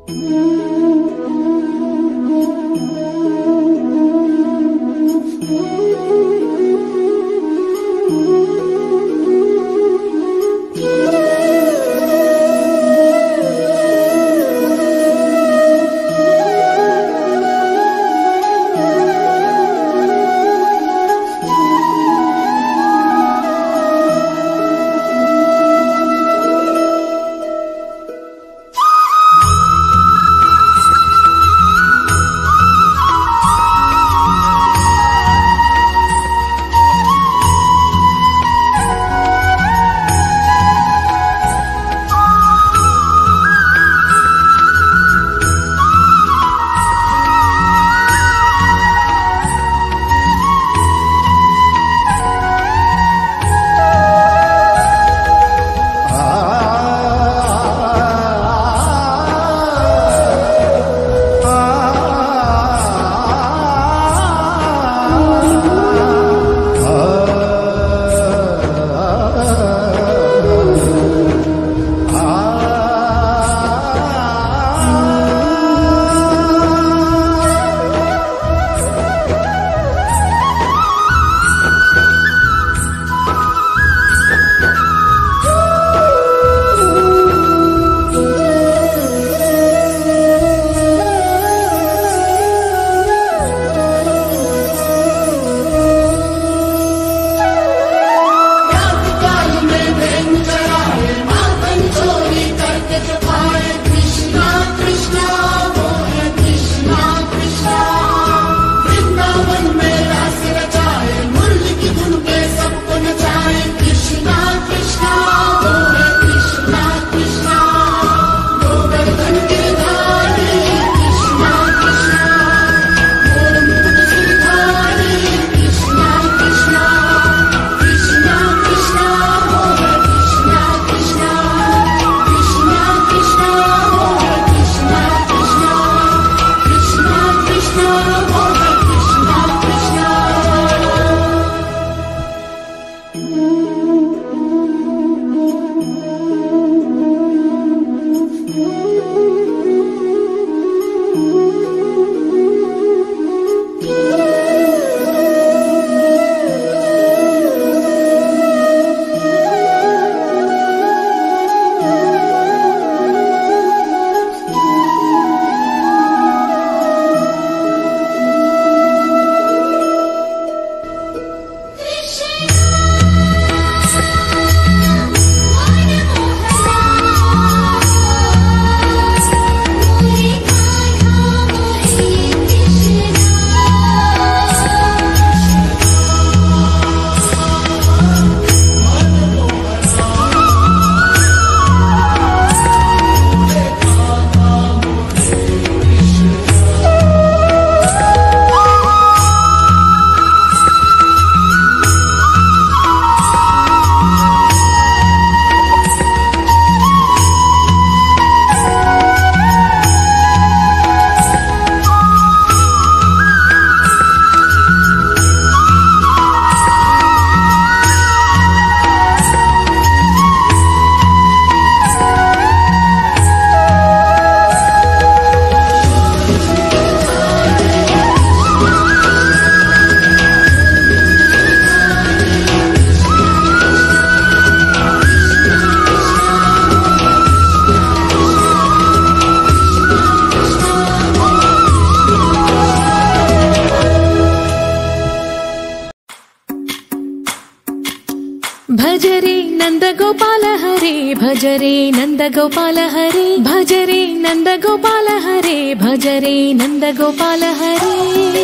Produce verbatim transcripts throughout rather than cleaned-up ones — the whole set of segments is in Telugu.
भजरे नंद गोपाल हरे भजरे नंद गोपाल हरे भजरे नंद गोपाल हरे भजरे नंद गोपाल हरे।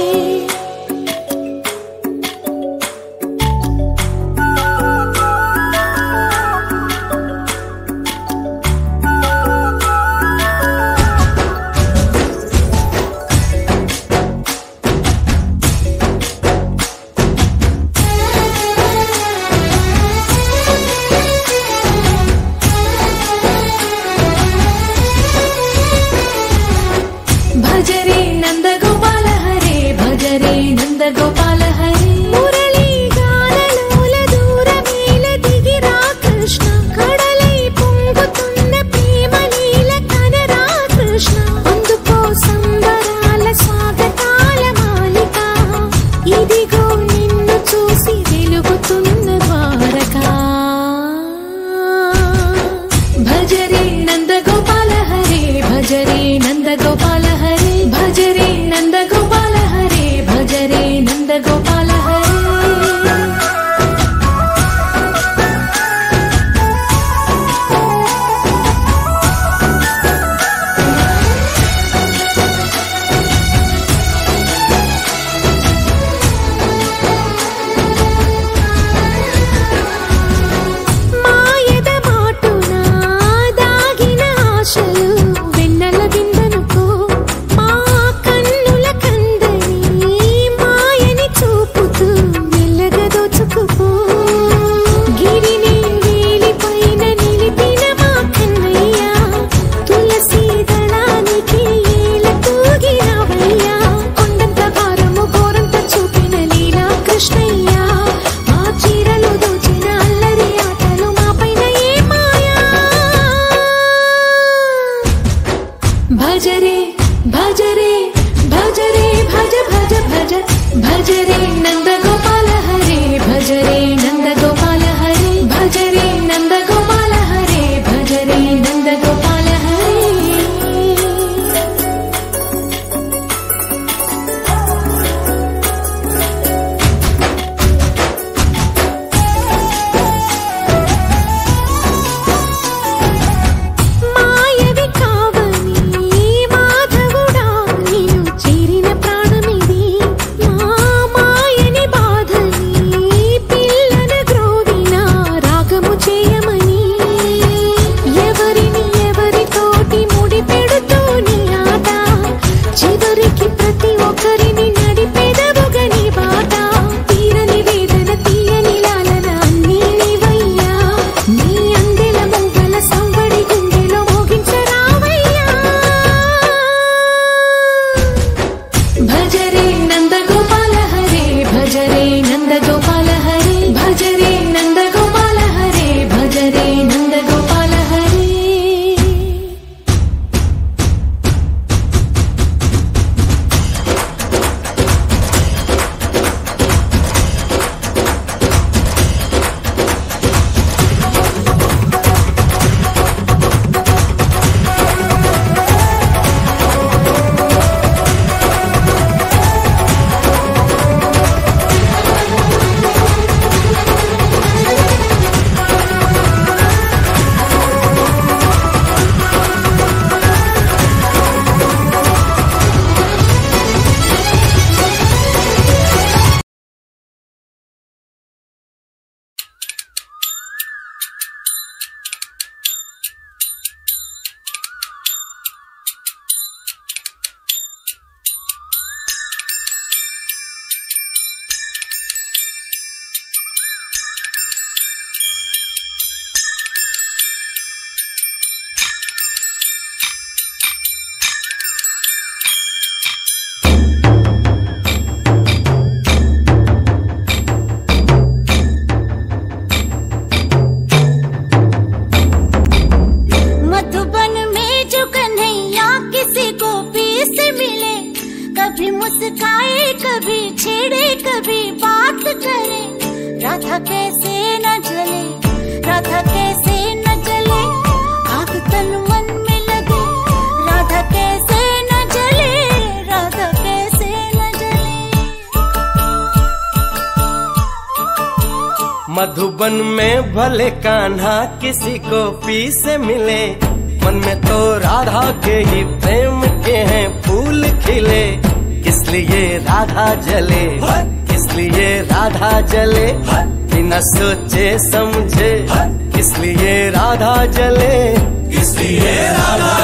भजरे नंद गोपाल हरे भजरे नंद गोपाल हरे मुरली गानलोल दूरमेल दिगिरा कृष्ण कड़लै पोंगुतुन्न प्रेमलील कनरा कृष्ण। भजरे भजरे भजरे भज भज भज भजरे नंद गोपाल हरे भजरे नंद गोपाल हरे भजरे नंद गोपाल हरे भजरे नंद गोपाल हरे। మాయవి కావని మాధవుడా నిన్ను చేరిన ప్రాణమిది మా మాయని బాధని పిల్లన గ్రోవిన రాగము చేయమని ఎవరిని ఎవరితోటి ముడి పెడుతూని ఆట చివరికి ప్రతి ఒక్కరిని నడిపెదవుగని బాట తీరని వేదన తీయని లాలన అన్నీ నీవయ్యా నీ అందెల మొగ్గల సంవడి గుండెలో మోగించరావయ్యా। భజరే నంద గోపాల హరే భజరే నంద గోపాల హరే భజరే నంద గోపాల హరే భజరే నంద గోపాల హరే। मधुबन में जो कन्हैया किसी गोपी से मिले कभी मुस्काए कभी छेड़े कभी बात करे राधा कैसे न जले राधा कैसे न जले आग तन मन में लगे राधा कैसे न जले राधा कैसे न जले। मधुबन में भले कान्हा किसी गोपी से मिले मन में तो राधा के ही प्रेम के हैं फूल खिले किस लिए राधा जले किस लिए राधा जले बिना सोचे समझे किस लिए राधा जले किस लिए राधा